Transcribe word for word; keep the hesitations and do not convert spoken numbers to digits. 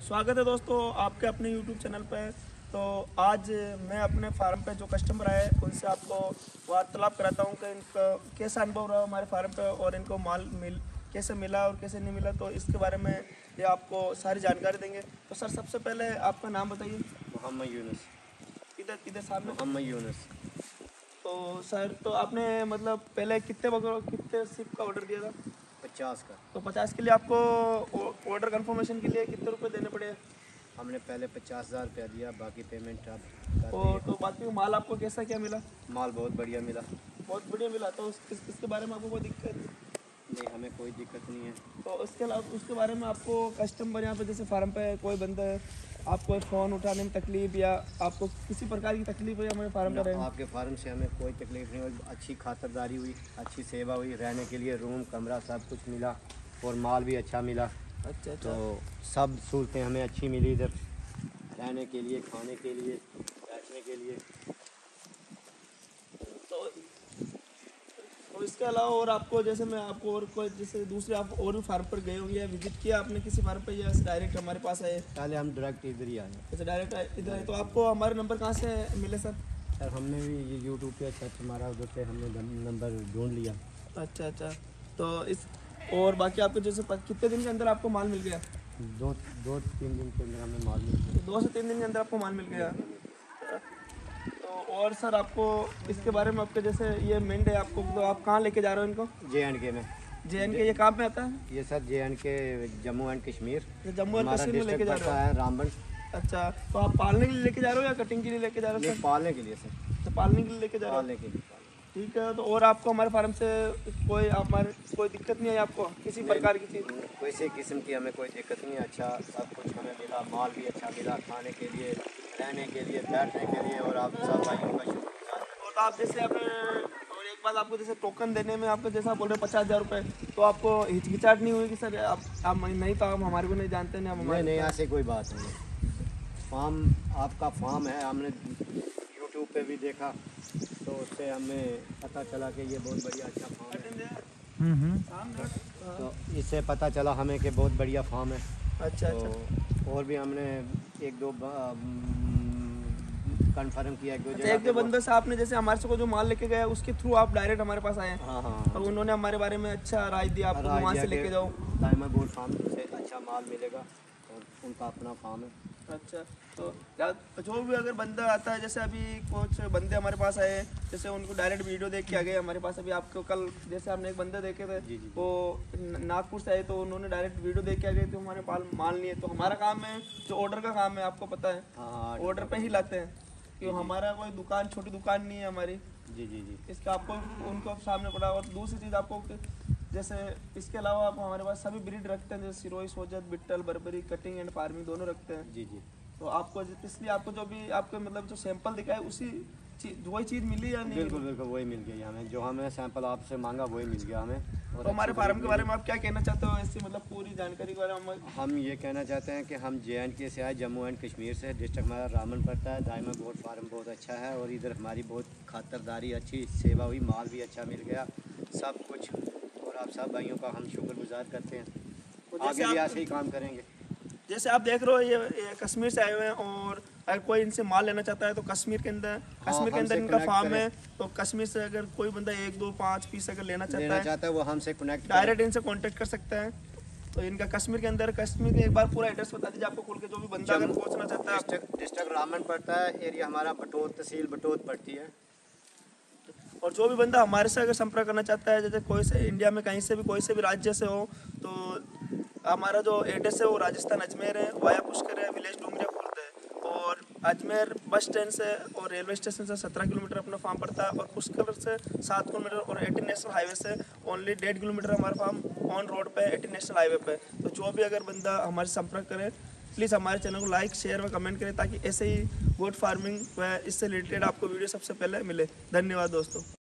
स्वागत है दोस्तों आपके अपने यूट्यूब चैनल पे। तो आज मैं अपने फार्म पे जो कस्टमर आए उनसे आपको वार्तालाप कराता हूँ कि इनका कैसा अनुभव रहा हमारे फार्म पे और इनको माल मिल कैसे मिला और कैसे नहीं मिला, तो इसके बारे में ये आपको सारी जानकारी देंगे। तो सर सबसे पहले आपका नाम बताइए। मोहम्मद यूनुस। इधर इधर सामने। मोहम्मद यूनुस। तो सर तो आपने मतलब पहले कितने वगैरह कितने सिप का ऑर्डर दिया था? पचास का। तो पचास के लिए आपको ऑर्डर कंफर्मेशन के लिए कितने रुपए देने पड़े? हमने पहले पचास हज़ार रुपया दिया, बाकी पेमेंट आप कर और तो बाकी माल आपको कैसा क्या मिला? माल बहुत बढ़िया मिला। बहुत बढ़िया मिला। तो उस, इस, इसके बारे में आपको कोई दिक्कत? नहीं, हमें कोई दिक्कत नहीं है। तो उसके अलावा उसके बारे में आपको कस्टमर यहाँ पे जैसे फार्म पे कोई बंदा है, आपको फ़ोन उठाने में तकलीफ या आपको किसी प्रकार की तकलीफ है हमारे फार्म पर? आपके फार्म से हमें कोई तकलीफ नहीं हुई, अच्छी खातिरदारी हुई, अच्छी सेवा हुई, रहने के लिए रूम कमरा सब कुछ मिला और माल भी अच्छा मिला। अच्छा अच्छा। तो सब सहूलतें हमें अच्छी मिली इधर, रहने के लिए, खाने के लिए, बैठने के लिए। तो, तो इसके अलावा और आपको जैसे मैं आपको और कोई जैसे दूसरे आप और भी फार्म पर गए होंगे या विजिट किया आपने किसी फार्म पर या डायरेक्ट हमारे पास आए? पहले हम डायरेक्ट इधर ही आए। जैसे डायरेक्ट इधर आए तो आपको हमारे नंबर कहाँ से मिले सर? सर हमने भी ये यूट्यूब पे सर्च मारा, उधर से हमने नंबर ढूंढ लिया। अच्छा अच्छा। तो इस और बाकी आपको जैसे कितने दिन के अंदर आपको माल मिल गया? दो दो तीन दिन के अंदर हमें माल मिल गया। दो से तीन दिन के अंदर आपको माल मिल गया। तो और सर आपको इसके बारे में आपके जैसे ये मेंढ है आपको, तो आप कहाँ लेके जा रहे हो इनको? जे एंड के में। जे एंड के ये कहाँ पे आता है? ये sir J and K Jammu and Kashmir. Jammu and Kashmir में लेके जा रहे हो? है रामबन। अच्छा, तो आप पालने के लिए लेके जा रहे हो या कटिंग के लिए लेके जा रहे हो? पालने के लिए सर। तो पालने के लिए लेके जा रहे हो? पालने के लिए। ठीक है। तो और आपको हमारे फार्म से कोई हमारे कोई दिक्कत नहीं आई आपको किसी प्रकार की चीज़? किसी किस्म की हमें कोई दिक्कत नहीं है। अच्छा सब कुछ हमें मिला, माल भी अच्छा मिला, खाने के लिए, रहने के लिए, बैठने के लिए, और आप सब भाइयों का शुक्रिया। और आप जैसे आपने और एक बात आपको जैसे टोकन देने में आपको जैसा बोल रहे हैं पचास हज़ार रुपये, तो आपको हिचकिचाहट नहीं हुई कि सर आप आप नहीं तो आप हमारे को नहीं जानते नहीं? हम नहीं नहीं, ऐसे कोई बात नहीं है। फार्म आपका फार्म है, हमने यूट्यूब पे भी देखा तो उससे हमें पता चला कि ये बहुत बढ़िया अच्छा फार्म है। तो इससे पता चला हमें कि बहुत बढ़िया फार्म है। अच्छा तो अच्छा। और भी हमने एक दो कंफर्म किया। एक दो अच्छा, एक दो बंदों से आपने जैसे हमारे से को जो माल लेके गया उसके थ्रू आप डायरेक्ट हमारे पास आए? हाँ हाँ। और उन्होंने हमारे बारे में अच्छा राय दिया आपको, वहाँ से लेके जाओ दाइमा गोल्ड फार्म से अच्छा माल मिलेगा और उनका अपना फार्म है। अच्छा। तो जो भी अगर बंदा आता है, जैसे अभी कुछ बंदे हमारे पास आए जैसे उनको डायरेक्ट वीडियो देख के आ गए हमारे पास। अभी आपको कल जैसे हमने एक बंदे देखे थे, जी, जी, वो नागपुर से आए तो उन्होंने डायरेक्ट वीडियो देख के आ गए तो हमारे पास माल नहीं है। तो हमारा काम है जो ऑर्डर का काम है, आपको पता है ऑर्डर पे ही लाते हैं, क्यों हमारा कोई दुकान छोटी दुकान नहीं है हमारी। जी जी जी। इसका आपको उनको सामने पड़ा। और दूसरी चीज़ आपको जैसे इसके अलावा आप हमारे पास सभी ब्रीड रखते हैं, जैसे Sirohi, Sojat, Beetal, Barbari, cutting and farming दोनों रखते हैं। जी जी। तो आपको इसलिए आपको जो भी आपको मतलब जो सैंपल दिखा है उसी चीज वही चीज़ मिली या नहीं? बिल्कुल बिल्कुल वही मिल गई हमें, जो हमें सैंपल आपसे मांगा वही मिल गया हमें। और तो हमारे फार्म के बारे में आप क्या कहना चाहते हो ऐसी मतलब पूरी जानकारी के बारे में? हम ये कहना चाहते हैं कि हम जे एंड के से आए, जम्मू एंड कश्मीर से, डिस्ट्रिक्ट हमारा रामन पड़ता है। दाइमा गोल्ड फार्म बहुत अच्छा है और इधर हमारी बहुत खातिरदारी, अच्छी सेवा हुई, माल भी अच्छा मिल गया, सब कुछ। और आप सब भाइयों का हम शुक्रगुजार करते हैं, आगे भी ऐसे ही काम करेंगे। जैसे आप देख रहे हो ये, ये कश्मीर से आए हुए हैं और अगर कोई इनसे माल लेना चाहता है तो कश्मीर के अंदर कश्मीर के अंदर इनका फार्म है। तो कश्मीर से अगर कोई बंदा एक दो पाँच पीस अगर लेना चाहता लेना है चाहता है वो हमसे कनेक्ट डायरेक्ट इनसे कांटेक्ट कर सकता है। तो इनका कश्मीर के अंदर, कश्मीर के एक बार पूरा एड्रेस बता दीजिए आपको खोल के, जो भी बंदा अगर पहुंचना चाहता है। डिस्ट्रिक्ट रामन पड़ता है, एरिया हमारा बटोत, तहसील बटोत पड़ती है। और जो भी बंदा हमारे से अगर संपर्क करना चाहता है, जैसे कोई से इंडिया में कहीं से भी कोई से भी राज्य से हो, तो हमारा जो एड्रेस है वो राजस्थान अजमेर है, वाया पुष्कर है, विलेज डूंगरिया खुर्द है। और अजमेर बस स्टैंड से और रेलवे स्टेशन से सत्रह किलोमीटर अपना फार्म पड़ता है, और पुष्कर से सात किलोमीटर, और एटीन नेशनल हाईवे से ओनली डेढ़ किलोमीटर हमारा फार्म ऑन रोड पे एटीन नेशनल हाईवे पे। तो जो भी अगर बंदा हमारे संपर्क करे, प्लीज़ हमारे चैनल को लाइक, शेयर व कमेंट करें, ताकि ऐसे ही गोट फार्मिंग व इससे रिलेटेड आपको वीडियो सबसे पहले मिले। धन्यवाद दोस्तों।